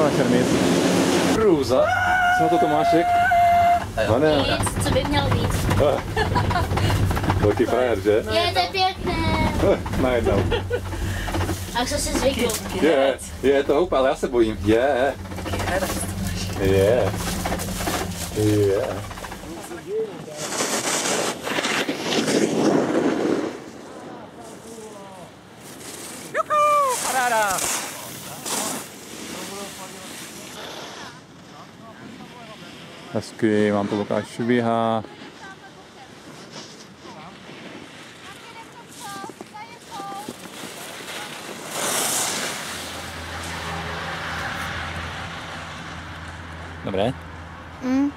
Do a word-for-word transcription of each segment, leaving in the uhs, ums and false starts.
na Čermíc. Hrůza. Co na to Tomášek? No ne. Víc, co by měl víc. Velký frajer, že? Je to pěkné. Najednou. A co jsi zvykl? Je, je to houpa, ale já se bojím. Je. Je. Je. Paráda! Hezky, mám to Lukáš běhá. Dobré? Mm.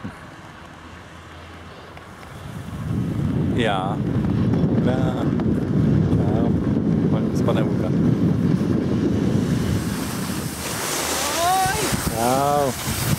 Já. Dobrá. Čau. Spadne úka. Čau.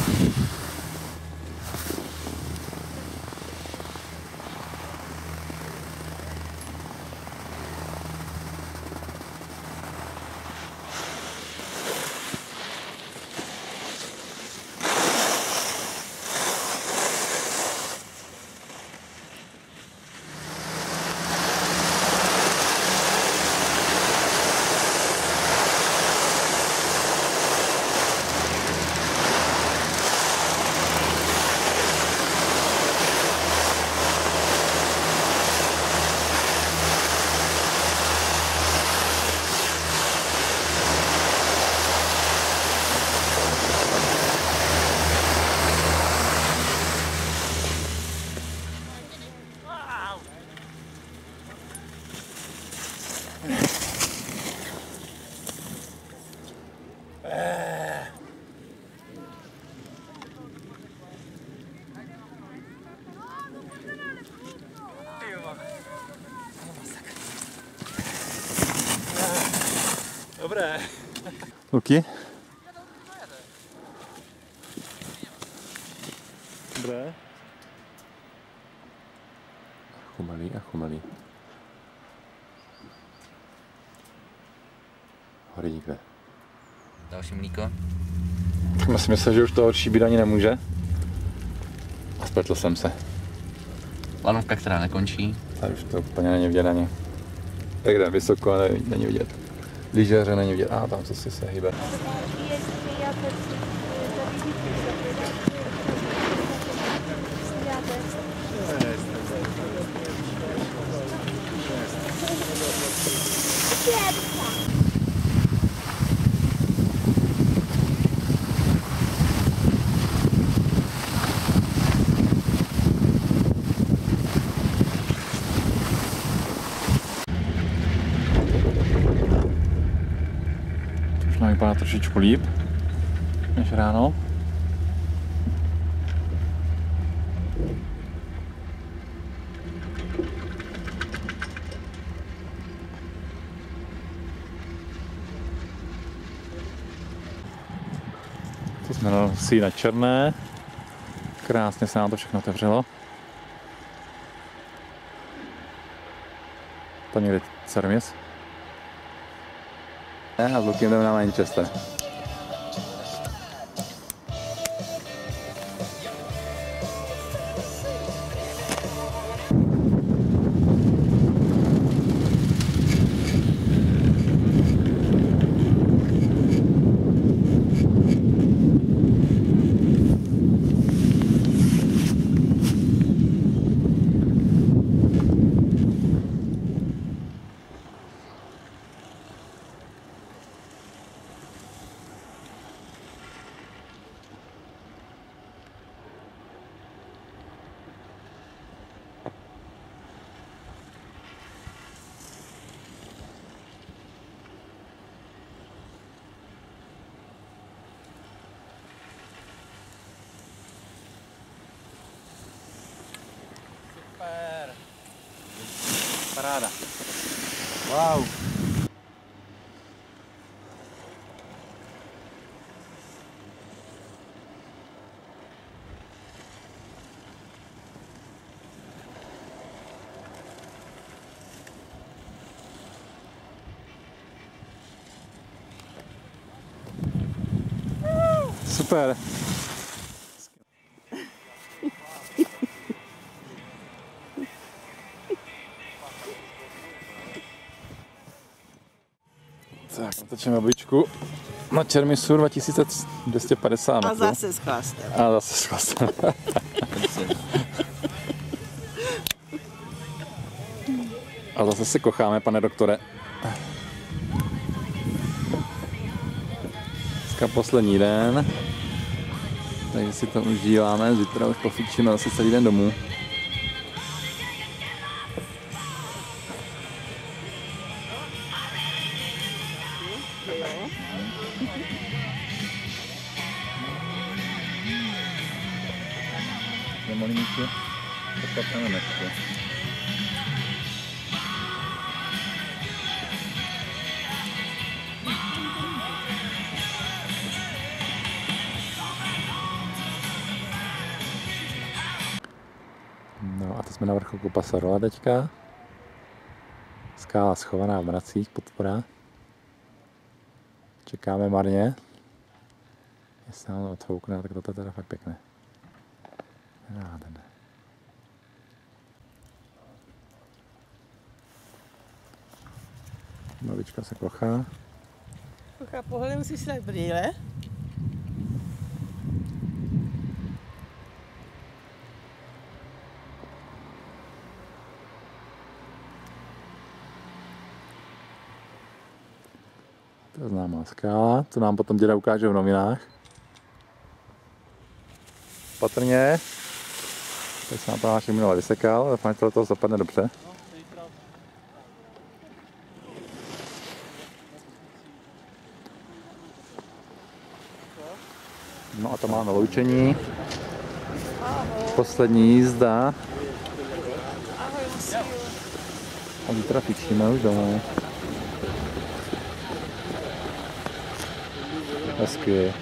Dobré. Luky? Dobré. Chumelý a chumelý. Horíkve. Další mlíko. Já si myslel, že už to horší být ani nemůže. A spletl jsem se. Lanovka, která nekončí. Tady už to úplně není vidět ani. Tak jde vysoko, ale není vidět. Lyžaře není vidět. A ah, tam co si se hýbe. Vypadá trošičku líp než ráno. To jsme si na černé. Krásně se nám to všechno otevřelo. To někdy Čermíc. A s Lukem jdeme na Manchester. Super. Paráda. Wow. super. Tak, natočíme obličku na Čermisu dva tisíce dvě stě padesát metrů. A zase s chlastem. A zase s chlastem. A zase se kocháme, pane doktore. Dneska poslední den. Takže si to užíváme, zítra už pofičíme zase celý den domů. Nemohli mít si podpatné nechci. No a to jsme na vrcholku Pasarola teďka. Skála schovaná v mracích, podpora. Čekáme marně. Jestli nám to odfoukne, tak to je teda fakt pěkné. Nádherné. Babička se kochá. Kochá, pohled musíš si dát brýle. To je známá skála, to nám potom děda ukáže v novinách. Patrně. Tak se nám to náš minule vysekal, ale doufám, že to zapadne dobře. No a to máme loučení. Poslední jízda. A zítra fičíme už domů. Hezky.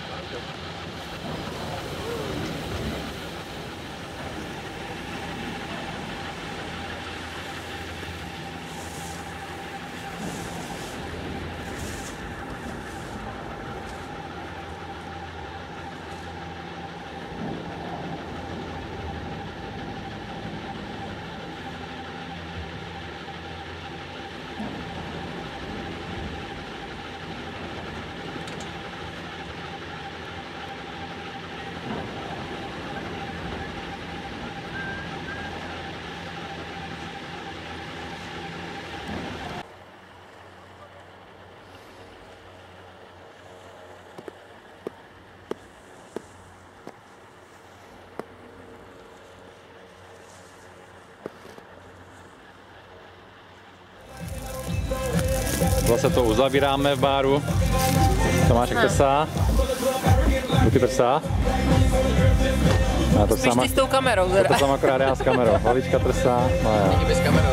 Zase to uzavíráme v báru. Tomášek trsá. Luky trsá. Spíš ty s tou kamerou, teda. To jsem akorát já s kamerou. Hlavička trsá. No jo. Bez kamerou.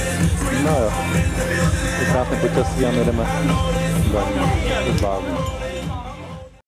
No jo. Je krásné počasí a my jdeme do báru.